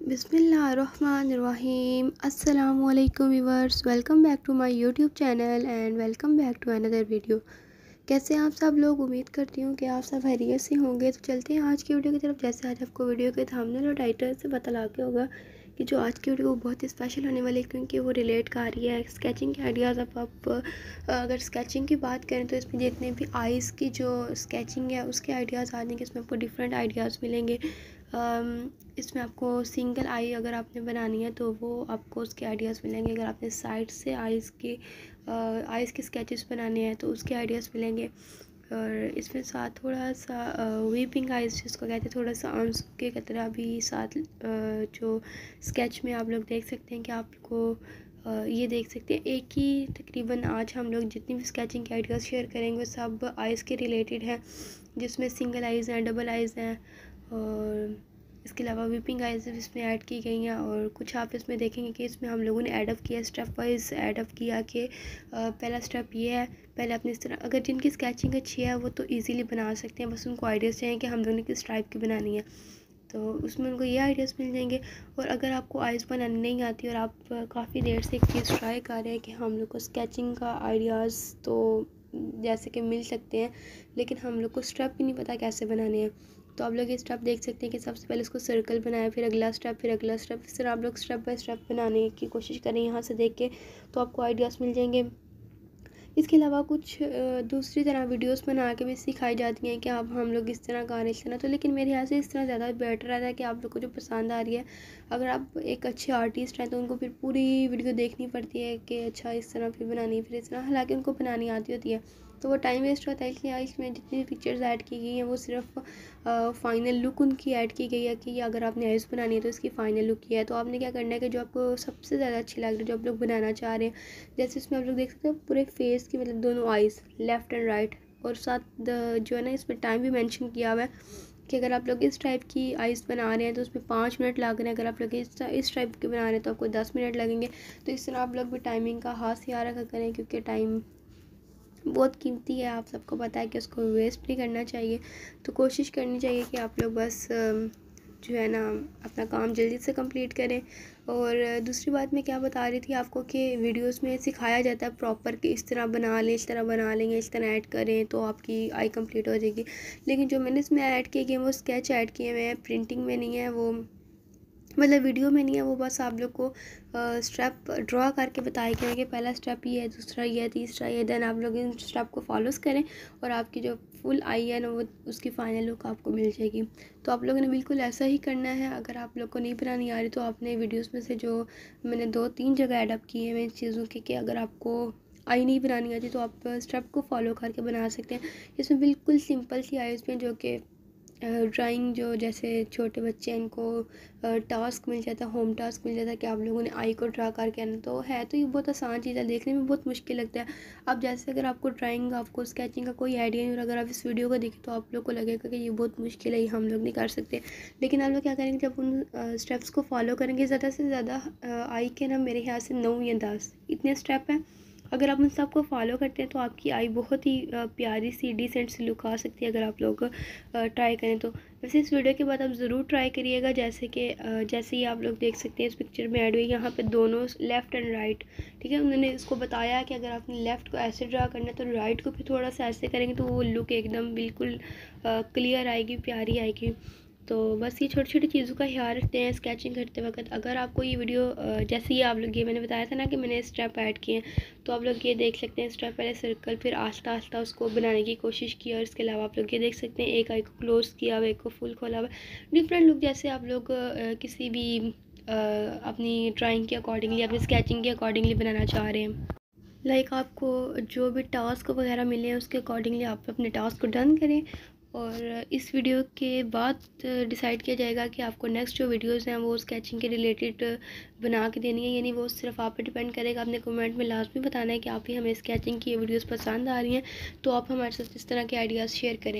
बिस्मिल्लाहिर्रहमानिर्रहीम। अस्सलामुअलैकुम viewers, welcome back to my YouTube channel and welcome back to another video. कैसे हैं आप सब लोग? उम्मीद करती हूँ कि आप सब खैरियत से होंगे। तो चलते हैं आज की वीडियो की तरफ। जैसे आज आपको वीडियो के थंबनेल और टाइटल से पता लग गया होगा कि जो आज की वीडियो वो बहुत ही स्पेशल होने वाली है, क्योंकि वो रिलेट कर रही है स्केचिंग के आइडियाज़। अब आप अगर स्केचिंग की बात करें तो इसमें जितने भी आइज़ की जो स्केचिंग है उसके आइडियाज़ आने के, इसमें आपको डिफरेंट आइडियाज़ मिलेंगे। इसमें आपको सिंगल आई अगर आपने बनानी है तो वो आपको उसके आइडियाज़ मिलेंगे। अगर आपने साइड से आइज़ के स्केचेस बनाने हैं तो उसके आइडियाज़ मिलेंगे। और इसमें साथ थोड़ा सा वीपिंग आइज़ जिसको कहते हैं, थोड़ा सा आंसू के कतरा भी साथ जो स्केच में आप लोग देख सकते हैं कि आपको ये देख सकते हैं। एक ही तकरीबन आज हम लोग जितनी भी स्केचिंग के आइडियाज़ शेयर करेंगे वो सब आइज़ के रिलेटेड है, जिसमें सिंगल आइज़ हैं, डबल आइज़ हैं और इसके अलावा वीपिंग आइज़ इसमें ऐड की गई हैं। और कुछ आप इसमें देखेंगे कि इसमें हम लोगों ने एडअप किया, स्टेप वाइज एडअप किया कि पहला स्टेप ये है, पहले अपने इस तरह अगर जिनकी स्केचिंग अच्छी है वो तो इजीली बना सकते हैं, बस उनको आइडियाज़ चाहिए कि हम लोगों ने किस टाइप की बनानी है तो उसमें उनको ये आइडियाज़ मिल जाएंगे। और अगर आपको आइज़ बनानी नहीं आती और आप काफ़ी देर से एक चीज़ ट्राई कर रहे हैं कि हम लोग को स्केचिंग का आइडियाज़ तो जैसे कि मिल सकते हैं, लेकिन हम लोग को स्टेप भी नहीं पता कैसे बनाने हैं, तो आप लोग ये स्टेप देख सकते हैं कि सबसे पहले इसको सर्कल बनाया, फिर अगला स्टेप, फिर अगला स्टेप। इस तरह आप लोग स्टेप बाय स्टेप बनाने की कोशिश करें यहाँ से देख के, तो आपको आइडियाज़ मिल जाएंगे। इसके अलावा कुछ दूसरी तरह वीडियोस बना के भी सिखाई जाती हैं कि आप हम लोग इस तरह करें इस तरह, तो लेकिन मेरे यहाँ से इस तरह ज़्यादा बेटर रहता है कि आप लोग को जो पसंद आ रही है। अगर आप एक अच्छे आर्टिस्ट हैं तो उनको फिर पूरी वीडियो देखनी पड़ती है कि अच्छा इस तरह फिर बनानी है, फिर इस तरह, हालांकि उनको बनानी आती होती है तो वो टाइम वेस्ट होता है। इसलिए इसमें जितनी पिक्चर्स ऐड की गई हैं वो सिर्फ फ़ाइनल लुक उनकी ऐड की गई है कि अगर आपने आइज़ बनानी है तो इसकी फ़ाइनल लुक ये है। तो आपने क्या करना है कि जो आपको सबसे ज़्यादा अच्छी लग रही है, जो आप लोग बनाना चाह रहे हैं, जैसे इसमें आप लोग देख सकते हो पूरे फेस की, मतलब दोनों आइज़ लेफ़्ट एंड राइट, और साथ जो है ना इसमें टाइम भी मेंशन किया हुआ है कि अगर आप लोग इस टाइप की आइज़ बना रहे हैं तो उसमें 5 मिनट लग रहे हैं, अगर आप लोग इस टाइप के बना रहे हैं तो आपको 10 मिनट लगेंगे। तो इस तरह आप लोग भी टाइमिंग का खास ख्याल रखा करें, क्योंकि टाइम बहुत कीमती है, आप सबको पता है कि उसको वेस्ट नहीं करना चाहिए। तो कोशिश करनी चाहिए कि आप लोग बस जो है ना अपना काम जल्दी से कंप्लीट करें। और दूसरी बात मैं क्या बता रही थी आपको कि वीडियोस में सिखाया जाता है प्रॉपर कि इस तरह बना लें, इस तरह बना लेंगे, इस तरह ऐड करें तो आपकी आई कंप्लीट हो जाएगी। लेकिन जो मैंने इसमें ऐड किए गए वो स्केच ऐड किए हुए हैं, प्रिंटिंग में नहीं है, वो मतलब वीडियो में नहीं है, वो बस आप लोग को स्टेप ड्रॉ करके बताया गया है कि पहला स्टेप ये है, दूसरा ये है, तीसरा ये, देन आप लोग इन स्टेप को फॉलोस करें और आपकी जो फुल आई है ना वो उसकी फ़ाइनल लुक आपको मिल जाएगी। तो आप लोगों ने बिल्कुल ऐसा ही करना है। अगर आप लोग को नहीं बनानी आ रही तो आपने वीडियोस में से जो मैंने 2-3 जगह एडअप किए हैं इन चीज़ों के कि अगर आपको आई नहीं बनानी आती तो आप स्टेप को फॉलो करके बना सकते हैं। इसमें बिल्कुल सिंपल सी आई इसमें जो कि ड्राइंग, जो जैसे छोटे बच्चे हैं इनको टास्क मिल जाता है, होम टास्क मिल जाता है कि आप लोगों ने आई को ड्रा करके आना, तो है तो ये बहुत आसान चीज़ है, देखने में बहुत मुश्किल लगता है। अब जैसे अगर आपको ड्राइंग, आपको स्केचिंग का कोई आइडिया नहीं और अगर आप इस वीडियो को देखें तो आप लोग को लगेगा कि ये बहुत मुश्किल है, ये हम लोग नहीं कर सकते। लेकिन आप लोग क्या करेंगे, जब उन स्टेप्स को फॉलो करेंगे, ज़्यादा से ज़्यादा आई के ना मेरे ख्याल से 9 या 10 इतने स्टेप हैं, अगर आप उन सब को फॉलो करते हैं तो आपकी आई बहुत ही प्यारी सी डिसेंट सी लुक आ सकती है अगर आप लोग ट्राई करें तो। वैसे इस वीडियो के बाद आप ज़रूर ट्राई करिएगा, जैसे कि जैसे ही आप लोग देख सकते हैं इस पिक्चर में ऐड हुई, यहाँ पे दोनों लेफ़्ट एंड राइट, ठीक है, उन्होंने इसको बताया कि अगर आपने लेफ़्ट को ऐसे ड्रा करना है तो राइट को भी थोड़ा सा ऐसे करेंगे तो वो लुक एकदम बिल्कुल क्लियर आएगी, प्यारी आएगी। तो बस ये छोटी छोटी चीज़ों का ख्याल रखते हैं स्केचिंग करते वक्त। अगर आपको ये वीडियो जैसे ही आप लोग, ये मैंने बताया था ना कि मैंने स्टेप ऐड किए हैं, तो आप लोग ये देख सकते हैं स्टेप पहले सर्कल, फिर आस्ता आस्ता उसको बनाने की कोशिश की, और इसके अलावा आप लोग ये देख सकते हैं एक आई को क्लोज़ किया हुआ, एक को फुल खोला हुआ, डिफरेंट लुक जैसे आप लोग किसी भी अपनी ड्राइंग के अकॉर्डिंगली, अपनी स्केचिंग के अकॉर्डिंगली बनाना चाह रहे हैं। लाइक आपको जो भी टास्क वगैरह मिले हैं उसके अकॉर्डिंगली आप अपने टास्क को डन करें। और इस वीडियो के बाद डिसाइड किया जाएगा कि आपको नेक्स्ट जो वीडियोस हैं वो स्केचिंग के रिलेटेड बना के देनी है, यानी वो सिर्फ आप पे डिपेंड करेगा। आपने कमेंट में लाजमी बताना है कि आप ही हमें स्केचिंग की वीडियोस पसंद आ रही हैं, तो आप हमारे साथ इस तरह के आइडियाज़ शेयर करें।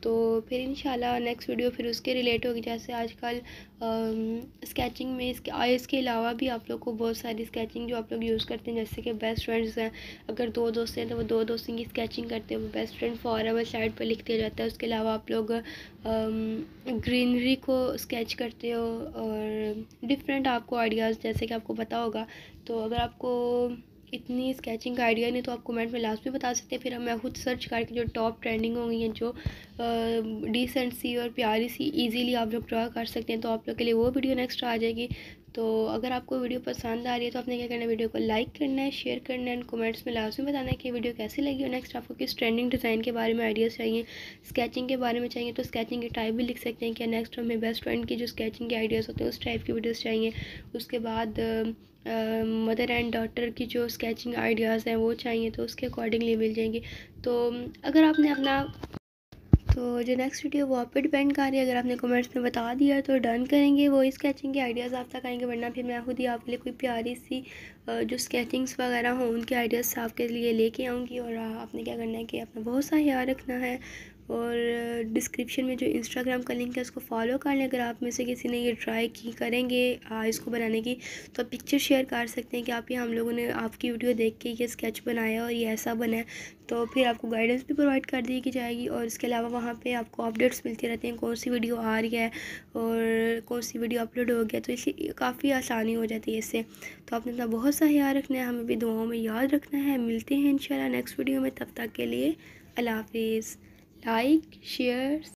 तो फिर इंशाल्लाह नेक्स्ट वीडियो फिर उसके रिलेट होगी। जैसे आजकल स्केचिंग में इसके अलावा भी आप लोग को बहुत सारी स्केचिंग जो आप लोग यूज़ करते हैं, जैसे कि बेस्ट फ्रेंड्स हैं, अगर दो दोस्त हैं तो वो दो दोस्तों की स्केचिंग करते हैं, वो बेस्ट फ्रेंड फॉरएवर साइड पर लिख दिया जाता है। उसके अलावा आप लोग ग्रीनरी को स्केच करते हो और डिफरेंट आपको आइडियाज़ जैसे कि आपको पता होगा। तो अगर आपको इतनी स्केचिंग का आइडिया नहीं तो आप कमेंट में लास्ट में बता सकते हैं, फिर मैं खुद सर्च करके जो टॉप ट्रेंडिंग होंगी हैं, जो डिसेंट सी और प्यारी सी इजीली आप लोग ड्रा कर सकते हैं, तो आप लोग के लिए वो वीडियो नेक्स्ट आ जाएगी। तो अगर आपको वीडियो पसंद आ रही है तो आपने क्या करना है, वीडियो को लाइक करना है, शेयर करना है, कमेंट्स में लास्ट में बताना है कि वीडियो कैसी लगी और नेक्स्ट आपको किस ट्रेंडिंग डिज़ाइन के बारे में आइडियाज़ चाहिए, स्केचिंग के बारे में चाहिए तो स्केचिंग के टाइप भी लिख सकते हैं कि नेक्स्ट हमें बेस्ट फ्रेंड की जो स्केचिंग के आइडियाज़ होते हैं उस टाइप की वीडियोज़ चाहिए। उसके बाद मदर एंड डॉटर की जो स्केचिंग आइडियाज़ हैं वो चाहिए तो उसके अकॉर्डिंगली मिल जाएंगी। तो अगर आपने अपना तो जो नेक्स्ट वीडियो वो आप पे डिपेंड कर रही है, अगर आपने कमेंट्स में बता दिया तो डन करेंगे, वो स्केचिंग के आइडियाज़ आप तक आएंगे, वरना फिर मैं खुद ही आपके लिए कोई प्यारी सी जो स्केचिंग्स वगैरह हों उनके आइडियाज़ आपके लिए लेके आऊँगी। और आपने क्या करना है कि अपना बहुत सा ख्याल रखना है और डिस्क्रिप्शन में जो इंस्टाग्राम का लिंक है उसको फॉलो कर लें। अगर आप में से किसी ने ये ट्राई की करेंगे इसको बनाने की तो पिक्चर शेयर कर सकते हैं कि आप ये हम लोगों ने आपकी वीडियो देख के ये स्केच बनाया और ये ऐसा बना है, तो फिर आपको गाइडेंस भी प्रोवाइड कर दी जाएगी। और इसके अलावा वहाँ पे आपको अपडेट्स मिलती रहती हैं कौन सी वीडियो आ रही है और कौन सी वीडियो अपलोड हो गया, तो इससे काफ़ी आसानी हो जाती है इससे। तो आपने अपना बहुत सा ख्याल रखना है, हमें भी दुआओं में याद रखना है। मिलते हैं इंशाल्लाह नेक्स्ट वीडियो में, तब तक के लिए अल्लाह हाफिज़। Like share